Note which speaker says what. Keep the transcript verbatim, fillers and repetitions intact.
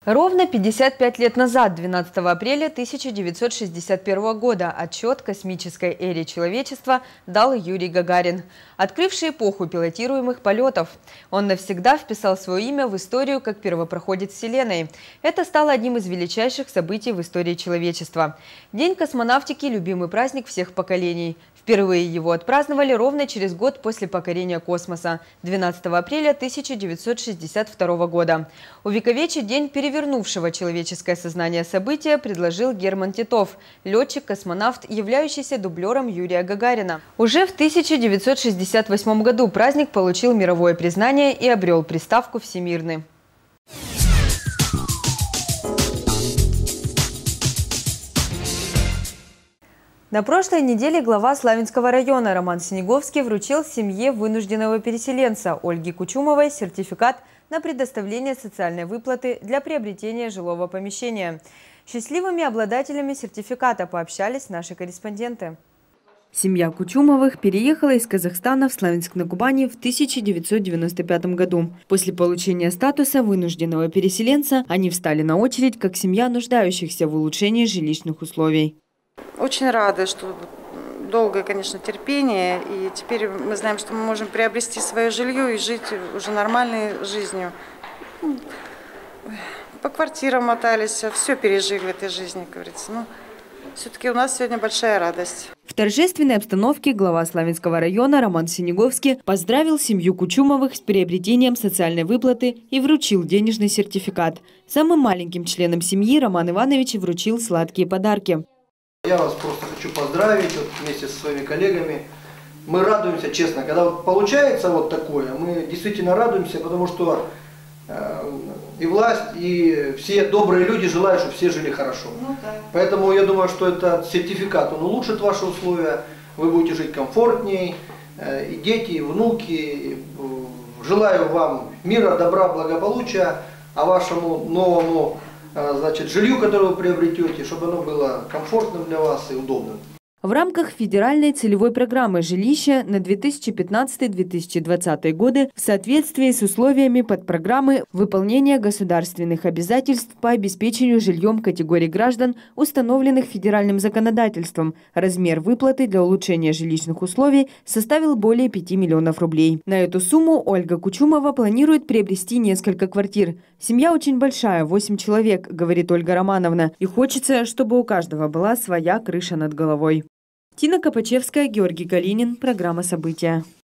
Speaker 1: Ровно пятьдесят пять лет назад, двенадцатого апреля тысяча девятьсот шестьдесят первого года, отчет космической эре человечества дал Юрий Гагарин, открывший эпоху пилотируемых полетов. Он навсегда вписал свое имя в историю как первопроходец Вселенной. Это стало одним из величайших событий в истории человечества. День космонавтики – любимый праздник всех поколений. Впервые его отпраздновали ровно через год после покорения космоса, двенадцатого апреля тысяча девятьсот шестьдесят второго года. Увековечить день перевернувшего человеческое сознание события предложил Герман Титов, летчик-космонавт, являющийся дублером Юрия Гагарина. Уже в тысяча девятьсот шестьдесят восьмом году праздник получил мировое признание и обрел приставку «Всемирный». На прошлой неделе глава Славянского района Роман Синеговский вручил семье вынужденного переселенца Ольги Кучумовой сертификат на предоставление социальной выплаты для приобретения жилого помещения. С счастливыми обладателями сертификата пообщались наши корреспонденты. Семья Кучумовых переехала из Казахстана в Славянск-на-Кубани в тысяча девятьсот девяносто пятом году. После получения статуса вынужденного переселенца они встали на очередь как семья нуждающихся в улучшении жилищных условий.
Speaker 2: Очень рады, что долгое, конечно, терпение, и теперь мы знаем, что мы можем приобрести свое жилье и жить уже нормальной жизнью. По квартирам мотались, все пережили в этой жизни, как говорится. Но все-таки у нас сегодня большая радость.
Speaker 1: В торжественной обстановке глава Славянского района Роман Синеговский поздравил семью Кучумовых с приобретением социальной выплаты и вручил денежный сертификат. Самым маленьким членам семьи Роман Иванович вручил сладкие подарки.
Speaker 3: Я вас просто хочу поздравить вот, вместе со своими коллегами. Мы радуемся, честно, когда вот получается вот такое, мы действительно радуемся, потому что э, и власть, и все добрые люди желают, чтобы все жили хорошо. Ну, да. Поэтому я думаю, что этот сертификат, он улучшит ваши условия, вы будете жить комфортней, э, и дети, и внуки. И, э, желаю вам мира, добра, благополучия, а вашему новому значит, жилью, которое вы приобретете, чтобы оно было комфортным для вас и удобным.
Speaker 1: В рамках федеральной целевой программы «Жилище» на две тысячи пятнадцатый — две тысячи двадцатый годы в соответствии с условиями подпрограммы выполнения государственных обязательств по обеспечению жильем категорий граждан, установленных федеральным законодательством, размер выплаты для улучшения жилищных условий составил более пяти миллионов рублей. На эту сумму Ольга Кучумова планирует приобрести несколько квартир. Семья очень большая, восемь человек, говорит Ольга Романовна, и хочется, чтобы у каждого была своя крыша над головой. Тина Копачевская, Георгий Калинин. Программа «События».